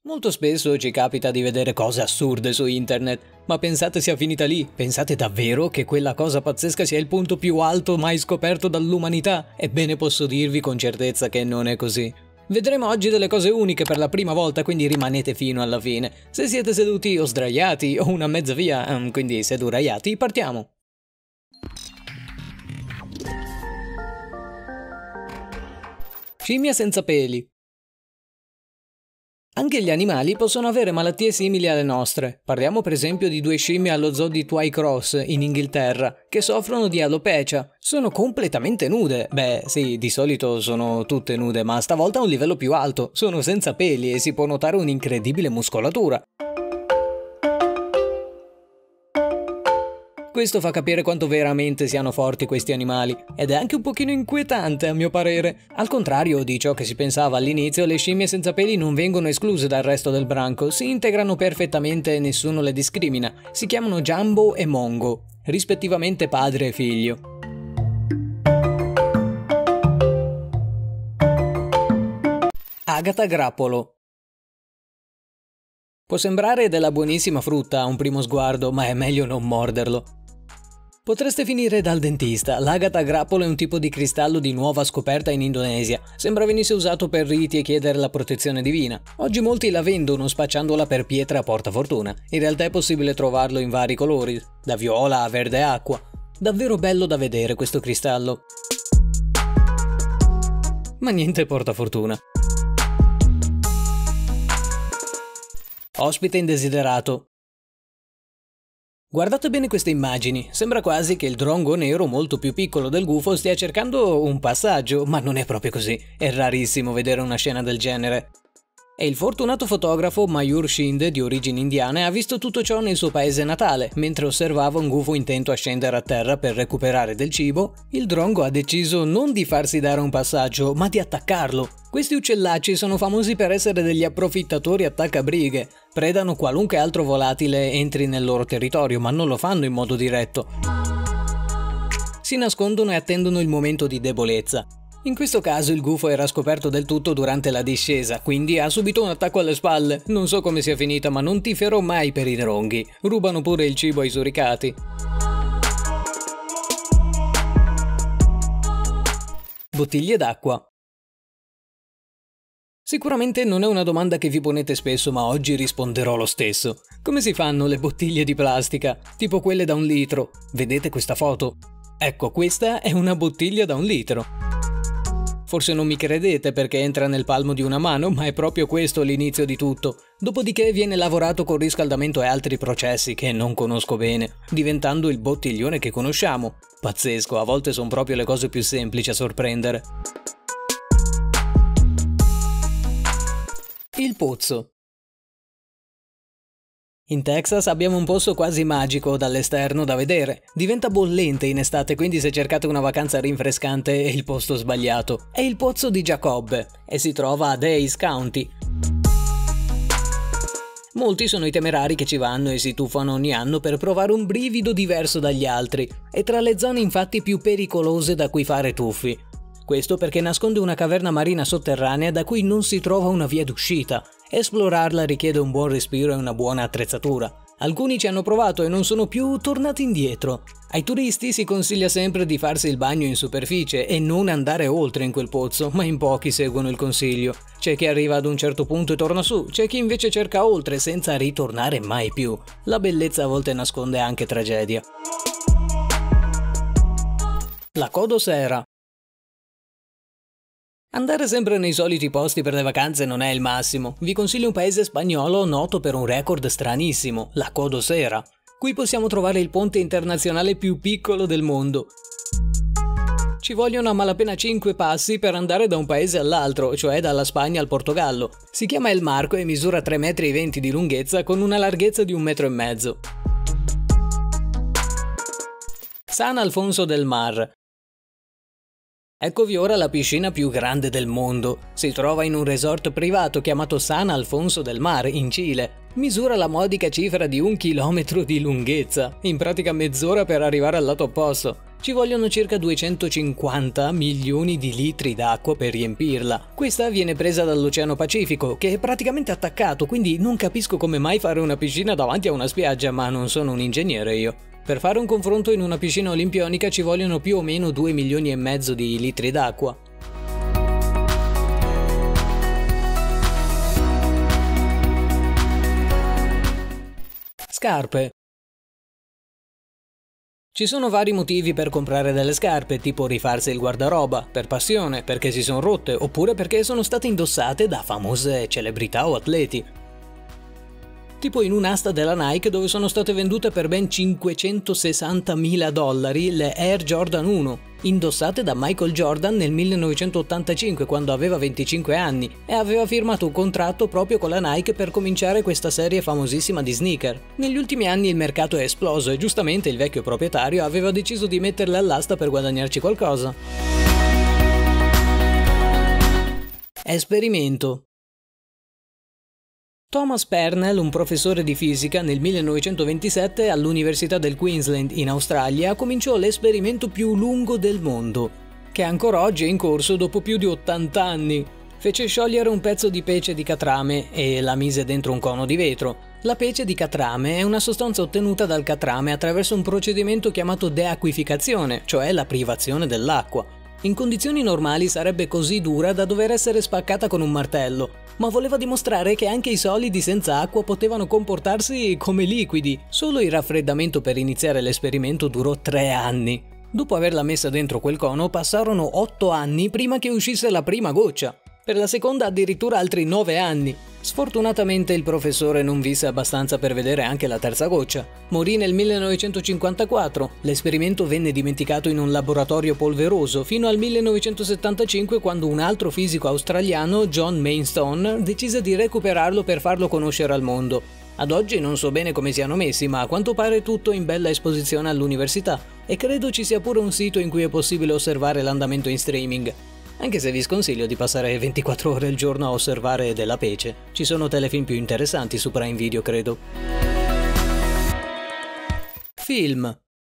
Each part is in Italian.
Molto spesso ci capita di vedere cose assurde su internet, ma pensate sia finita lì? Pensate davvero che quella cosa pazzesca sia il punto più alto mai scoperto dall'umanità? Ebbene posso dirvi con certezza che non è così. Vedremo oggi delle cose uniche per la prima volta, quindi rimanete fino alla fine. Se siete seduti o sdraiati o una mezza via, quindi seduraiati, partiamo! Scimmia senza peli. Anche gli animali possono avere malattie simili alle nostre. Parliamo per esempio di due scimmie allo zoo di Twycross, in Inghilterra, che soffrono di alopecia. Sono completamente nude. Beh, sì, di solito sono tutte nude, ma stavolta a un livello più alto. Sono senza peli e si può notare un'incredibile muscolatura. Questo fa capire quanto veramente siano forti questi animali, ed è anche un pochino inquietante a mio parere. Al contrario di ciò che si pensava all'inizio, le scimmie senza peli non vengono escluse dal resto del branco, si integrano perfettamente e nessuno le discrimina. Si chiamano Jumbo e Mongo, rispettivamente padre e figlio. Agata grappolo. Può sembrare della buonissima frutta a un primo sguardo, ma è meglio non morderlo. Potreste finire dal dentista. L'agata grappolo è un tipo di cristallo di nuova scoperta in Indonesia. Sembra venisse usato per riti e chiedere la protezione divina. Oggi molti la vendono spacciandola per pietra a portafortuna. In realtà è possibile trovarlo in vari colori, da viola a verde acqua. Davvero bello da vedere questo cristallo. Ma niente portafortuna. Ospite indesiderato. Guardate bene queste immagini, sembra quasi che il drongo nero molto più piccolo del gufo stia cercando un passaggio, ma non è proprio così, è rarissimo vedere una scena del genere. E il fortunato fotografo Mayur Shinde, di origini indiane, ha visto tutto ciò nel suo paese natale. Mentre osservava un gufo intento a scendere a terra per recuperare del cibo, il drongo ha deciso non di farsi dare un passaggio, ma di attaccarlo. Questi uccellacci sono famosi per essere degli approfittatori attaccabrighe. Predano qualunque altro volatile entri nel loro territorio, ma non lo fanno in modo diretto. Si nascondono e attendono il momento di debolezza. In questo caso il gufo era scoperto del tutto durante la discesa, quindi ha subito un attacco alle spalle. Non so come sia finita, ma non tiferò mai per i dronghi. Rubano pure il cibo ai suricati. Bottiglie d'acqua. Sicuramente non è una domanda che vi ponete spesso, ma oggi risponderò lo stesso. Come si fanno le bottiglie di plastica? Tipo quelle da 1 litro. Vedete questa foto? Ecco, questa è una bottiglia da 1 litro. Forse non mi credete perché entra nel palmo di una mano, ma è proprio questo l'inizio di tutto. Dopodiché viene lavorato con riscaldamento e altri processi che non conosco bene, diventando il bottiglione che conosciamo. Pazzesco, a volte sono proprio le cose più semplici a sorprendere. Il pozzo. In Texas abbiamo un posto quasi magico dall'esterno da vedere. Diventa bollente in estate, quindi se cercate una vacanza rinfrescante è il posto sbagliato. È il pozzo di Jacob e si trova a Hays County. Molti sono i temerari che ci vanno e si tuffano ogni anno per provare un brivido diverso dagli altri. È tra le zone infatti più pericolose da cui fare tuffi. Questo perché nasconde una caverna marina sotterranea da cui non si trova una via d'uscita. Esplorarla richiede un buon respiro e una buona attrezzatura. Alcuni ci hanno provato e non sono più tornati indietro. Ai turisti si consiglia sempre di farsi il bagno in superficie e non andare oltre in quel pozzo, ma in pochi seguono il consiglio. C'è chi arriva ad un certo punto e torna su, c'è chi invece cerca oltre senza ritornare mai più. La bellezza a volte nasconde anche tragedia. La Codosera. Andare sempre nei soliti posti per le vacanze non è il massimo. Vi consiglio un paese spagnolo noto per un record stranissimo, la Codosera. Qui possiamo trovare il ponte internazionale più piccolo del mondo. Ci vogliono a malapena 5 passi per andare da un paese all'altro, cioè dalla Spagna al Portogallo. Si chiama El Marco e misura 3,20 m di lunghezza con una larghezza di 1,5 m. San Alfonso del Mar. Eccovi ora la piscina più grande del mondo. Si trova in un resort privato chiamato San Alfonso del Mar, in Cile. Misura la modica cifra di 1 chilometro di lunghezza, in pratica mezz'ora per arrivare al lato opposto. Ci vogliono circa 250 milioni di litri d'acqua per riempirla. Questa viene presa dall'Oceano Pacifico, che è praticamente attaccato, quindi non capisco come mai fare una piscina davanti a una spiaggia, ma non sono un ingegnere io. Per fare un confronto, in una piscina olimpionica ci vogliono più o meno 2 milioni e mezzo di litri d'acqua. Scarpe. Ci sono vari motivi per comprare delle scarpe, tipo rifarsi il guardaroba, per passione, perché si sono rotte, oppure perché sono state indossate da famose celebrità o atleti. Tipo in un'asta della Nike dove sono state vendute per ben $560.000 le Air Jordan 1, indossate da Michael Jordan nel 1985 quando aveva 25 anni e aveva firmato un contratto proprio con la Nike per cominciare questa serie famosissima di sneaker. Negli ultimi anni il mercato è esploso e giustamente il vecchio proprietario aveva deciso di metterle all'asta per guadagnarci qualcosa. Esperimento. Thomas Pernell, un professore di fisica, nel 1927 all'Università del Queensland in Australia cominciò l'esperimento più lungo del mondo, che ancora oggi è in corso dopo più di 80 anni. Fece sciogliere un pezzo di pece di catrame e la mise dentro un cono di vetro. La pece di catrame è una sostanza ottenuta dal catrame attraverso un procedimento chiamato deacquificazione, cioè la privazione dell'acqua. In condizioni normali sarebbe così dura da dover essere spaccata con un martello, ma voleva dimostrare che anche i solidi senza acqua potevano comportarsi come liquidi. Solo il raffreddamento per iniziare l'esperimento durò 3 anni. Dopo averla messa dentro quel cono passarono 8 anni prima che uscisse la prima goccia. Per la seconda addirittura altri 9 anni. Sfortunatamente il professore non visse abbastanza per vedere anche la terza goccia. Morì nel 1954, l'esperimento venne dimenticato in un laboratorio polveroso fino al 1975 quando un altro fisico australiano, John Maidstone, decise di recuperarlo per farlo conoscere al mondo. Ad oggi non so bene come siano messi, ma a quanto pare tutto in bella esposizione all'università e credo ci sia pure un sito in cui è possibile osservare l'andamento in streaming. Anche se vi sconsiglio di passare 24 ore al giorno a osservare della pece. Ci sono telefilm più interessanti su Prime Video, credo. Film.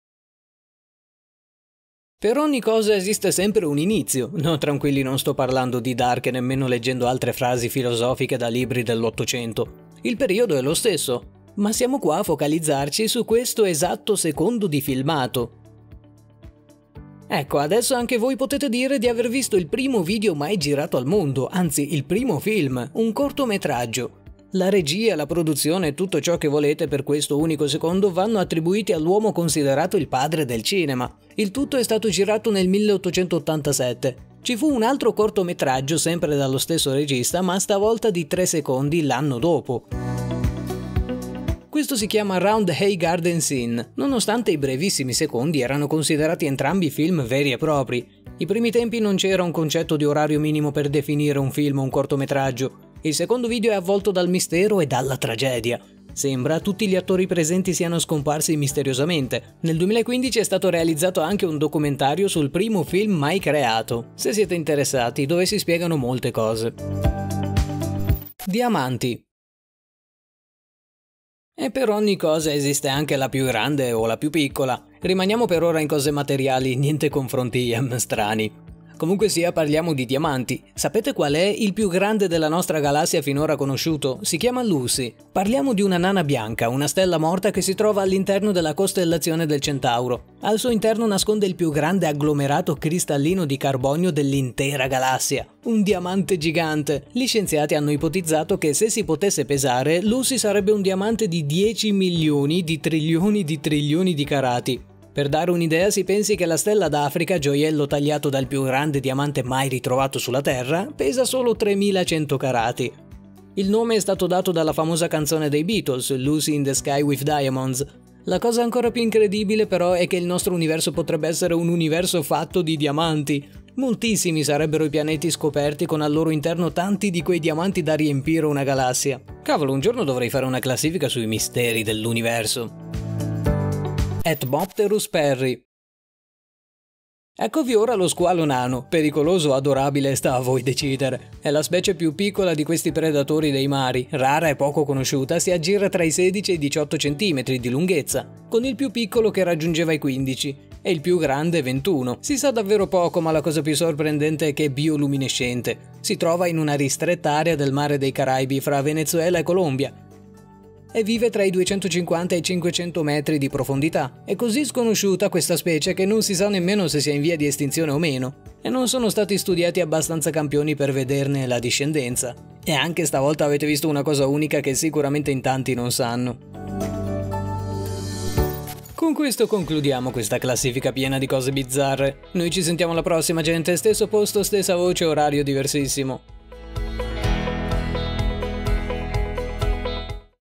Per ogni cosa esiste sempre un inizio. No, tranquilli, non sto parlando di Dark e nemmeno leggendo altre frasi filosofiche da libri dell'Ottocento. Il periodo è lo stesso, ma siamo qua a focalizzarci su questo esatto secondo di filmato. Ecco, adesso anche voi potete dire di aver visto il primo video mai girato al mondo, anzi il primo film, un cortometraggio. La regia, la produzione e tutto ciò che volete per questo unico secondo vanno attribuiti all'uomo considerato il padre del cinema. Il tutto è stato girato nel 1887. Ci fu un altro cortometraggio sempre dallo stesso regista, ma stavolta di 3 secondi l'anno dopo. Questo si chiama Round the Hay Garden Scene, nonostante i brevissimi secondi erano considerati entrambi film veri e propri. I primi tempi non c'era un concetto di orario minimo per definire un film o un cortometraggio. Il secondo video è avvolto dal mistero e dalla tragedia. Sembra tutti gli attori presenti siano scomparsi misteriosamente. Nel 2015 è stato realizzato anche un documentario sul primo film mai creato, se siete interessati, dove si spiegano molte cose. Diamanti. E per ogni cosa esiste anche la più grande o la più piccola. Rimaniamo per ora in cose materiali, niente confronti strani. Comunque sia, parliamo di diamanti. Sapete qual è il più grande della nostra galassia finora conosciuto? Si chiama Lucy. Parliamo di una nana bianca, una stella morta che si trova all'interno della costellazione del Centauro. Al suo interno nasconde il più grande agglomerato cristallino di carbonio dell'intera galassia. Un diamante gigante. Gli scienziati hanno ipotizzato che se si potesse pesare, Lucy sarebbe un diamante di 10 milioni di trilioni di carati. Per dare un'idea si pensi che la stella d'Africa, gioiello tagliato dal più grande diamante mai ritrovato sulla Terra, pesa solo 3100 carati. Il nome è stato dato dalla famosa canzone dei Beatles, Lucy in the Sky with Diamonds. La cosa ancora più incredibile però è che il nostro universo potrebbe essere un universo fatto di diamanti. Moltissimi sarebbero i pianeti scoperti con al loro interno tanti di quei diamanti da riempire una galassia. Cavolo, un giorno dovrei fare una classifica sui misteri dell'universo. Etmopterus perry. Eccovi ora lo squalo nano, pericoloso o adorabile sta a voi decidere. È la specie più piccola di questi predatori dei mari, rara e poco conosciuta, si aggira tra i 16 e i 18 cm di lunghezza, con il più piccolo che raggiungeva i 15. e il più grande 21. Si sa davvero poco, ma la cosa più sorprendente è che è bioluminescente. Si trova in una ristretta area del mare dei Caraibi fra Venezuela e Colombia e vive tra i 250 e i 500 metri di profondità. È così sconosciuta questa specie che non si sa nemmeno se sia in via di estinzione o meno, e non sono stati studiati abbastanza campioni per vederne la discendenza. E anche stavolta avete visto una cosa unica che sicuramente in tanti non sanno. Con questo concludiamo questa classifica piena di cose bizzarre. Noi ci sentiamo alla prossima, gente, stesso posto, stessa voce, orario diversissimo.